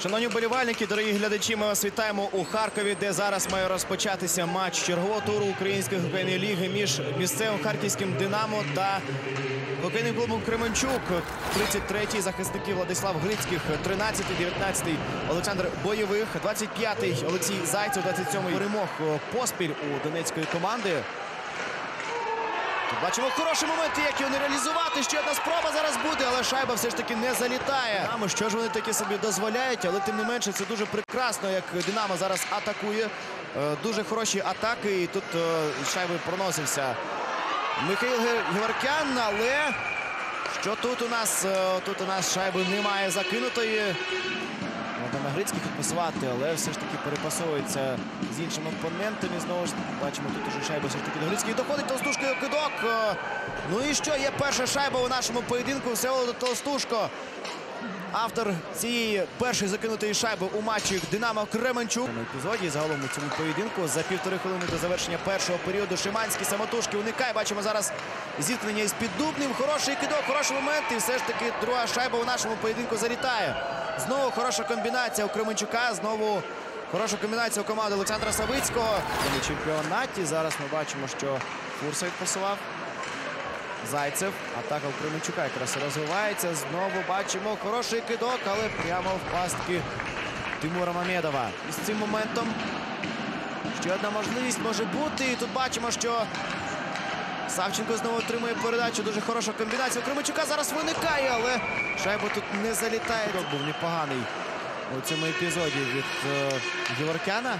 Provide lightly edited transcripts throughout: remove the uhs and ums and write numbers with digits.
Шановні вболівальники, дорогі глядачі, ми вас вітаємо у Харкові, де зараз має розпочатися матч чергового туру Української хокейної ліги між місцевим харківським «Динамо» та хокейним клубом «Кременчук». 33-й захисники Владислав Грицьких, 13-й, 19-й Олександр Бойових, 25-й Олексій Зайцев, 27-й перемог поспіль у донецької команди. Тут бачимо хороші моменти, як його не реалізувати. Ще одна спроба зараз буде, але шайба все ж таки не залітає. Що ж вони таки собі дозволяють, але тим не менше це дуже прекрасно, як «Динамо» зараз атакує. Дуже хороші атаки, і тут шайби проносився Михайло Геворкян, але що тут у нас? Тут у нас шайби немає закинутої. Можна на Грицьких підпасувати, але все ж таки перепасовується з іншими опонентами. Знову ж бачимо, тут уже шайба все ж таки до Грицьких. Доходить Толстушко і кидок. Ну і що? Є перша шайба у нашому поєдинку. Всеволод Толстушко. Автор цієї першої закинутої шайби у матчі «Динамо» Кременчук. В епізоді загалом у цьому поєдинку за півтори хвилини до завершення першого періоду Шиманський самотужки уникає. Бачимо зараз зіткнення із Піддубним. Хороший кидок, хороший момент. І все ж таки друга шайба у нашому поєдинку залітає. Знову хороша комбінація у Кременчука. Знову хороша комбінація у команди Олександра Савицького. У чемпіонаті зараз ми бачимо, що Фурса відпасував. Зайцев. Атака у Кременчука якраз розвивається. Знову бачимо хороший кидок, але прямо в пастки Тимура Мамедова. І з цим моментом ще одна можливість може бути. І тут бачимо, що Савченко знову отримує передачу. Дуже хороша комбінація у Кременчука. Зараз виникає, але шайба тут не залітає. Був непоганий у цьому епізоді від Геворкяна.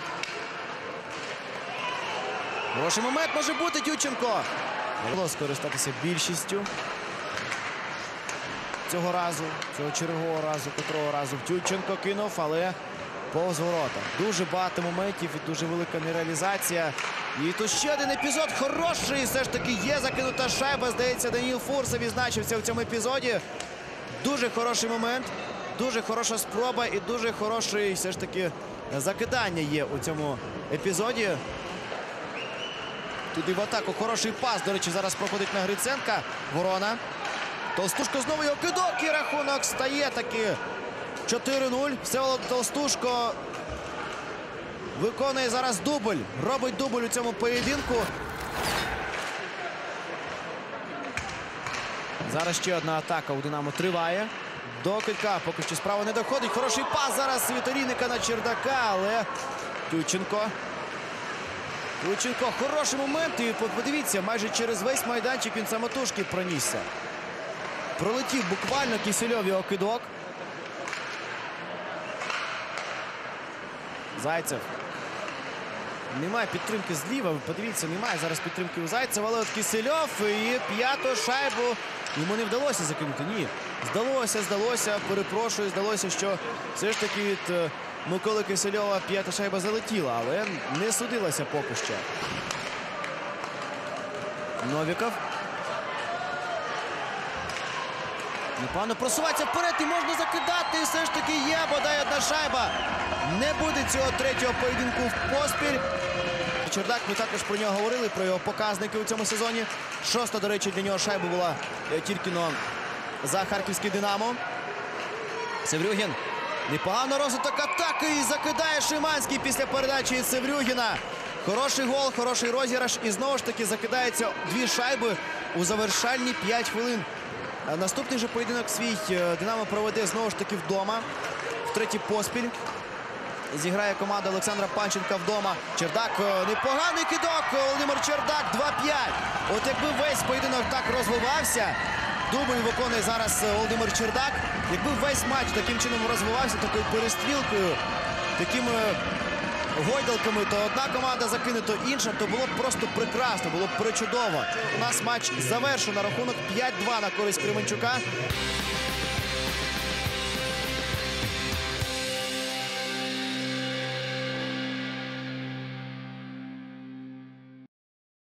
Хороший момент може бути. Тютченко. Було скористатися більшістю цього разу, цього чергового разу, котрого разу Тютченко кинув, але повз ворота. Дуже багато моментів і дуже велика нереалізація. І тут ще один епізод хороший, все ж таки є закинута шайба. Здається, Даніл Фурса відзначився в цьому епізоді. Дуже хороший момент, дуже хороша спроба і дуже хороше все ж таки закидання є у цьому епізоді. Туди в атаку. Хороший пас, до речі, зараз проходить на Гриценка. Ворона. Толстушко знову його кидок і рахунок стає таки 4-0. Всеволод Толстушко виконує зараз дубль. Робить дубль у цьому поєдинку. Зараз ще одна атака у «Динамо» триває. До кидка поки що справа не доходить. Хороший пас зараз від Олійника на Чердака, але Тютченко. Тютченко, хороший момент. І подивіться, майже через весь майданчик він самотужки пронісся. Пролетів буквально Кисельов його кидок. Зайцев. Немає підтримки зліва. Подивіться, немає зараз підтримки у Зайцева. Але от Кисельов і п'яту шайбу йому не вдалося закинути. Ні. Здалося, перепрошую, здалося, що все ж таки від Миколи Кисельова п'ята шайба залетіла, але не судилася поки що. Новіков. Непогано просувається вперед і можна закидати. І все ж таки є бодай одна шайба. Не буде цього третього поєдинку в поспіль. Чердак, ми також про нього говорили, про його показники у цьому сезоні. Шоста, до речі, для нього шайба була тільки за харківський «Динамо». Севрюгін. Непогано розвиток атаки і закидає Шиманський після передачі від Севрюгіна. Хороший гол, хороший розіграш. І знову ж таки закидається дві шайби у завершальні 5 хвилин. Наступний же поєдинок свій «Динамо» проведе знову ж таки вдома. Втретє поспіль. Зіграє команда Олександра Панченка вдома. Чердак, непоганий кидок. Володимир Чердак, 2-5. От якби весь поєдинок так розвивався, дубль виконує зараз Володимир Чердак. Якби весь матч таким чином розвивався, такою перестрілкою, такими гойдалками, то одна команда закине, то інша, то було б просто прекрасно, було б причудово. У нас матч завершено, рахунок 5-2 на користь Кременчука.